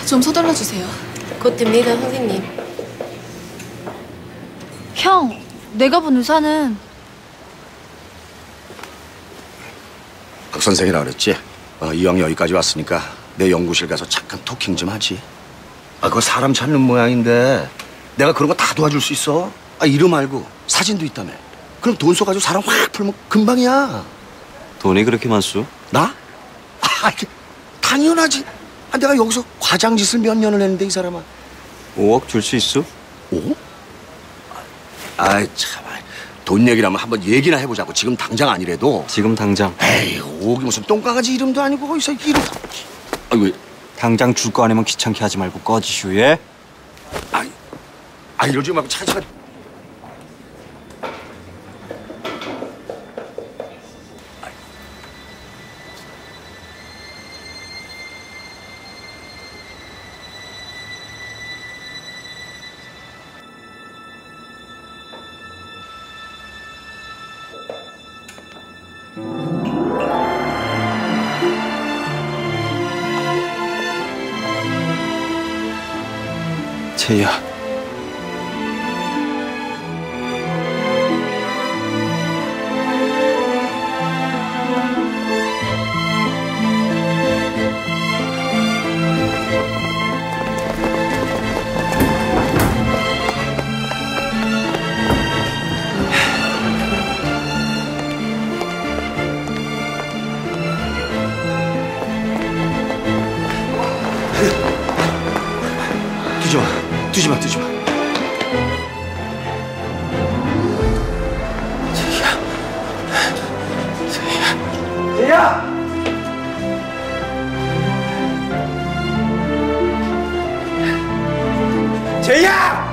좀 서둘러 주세요. 곧 됩니다, 선생님. 형, 내가 본 의사는 박 선생이라 그랬지? 이왕 여기까지 왔으니까 내 연구실 가서 잠깐 토킹 좀 하지. 그거 사람 찾는 모양인데 내가 그런 거 다 도와줄 수 있어. 이름 알고 사진도 있다며. 그럼 돈 써가지고 사람 확 풀면 금방이야. 돈이 그렇게 많소? 나? 당연하지. 내가 여기서 과장 짓을 몇 년을 했는데 이 사람아. 5억 줄 수 있어? 5억? 참. 돈 얘기라면 한번 얘기나 해보자고. 지금 당장 아니래도. 지금 당장. 에이, 5억이 무슨 똥강아지 이름도 아니고 거기서 이름. 왜? 당장 줄 거 아니면 귀찮게 하지 말고 꺼지슈, 예? 이러지 말고 차차. 제이야. 뛰지 마. 제이야. 제이야!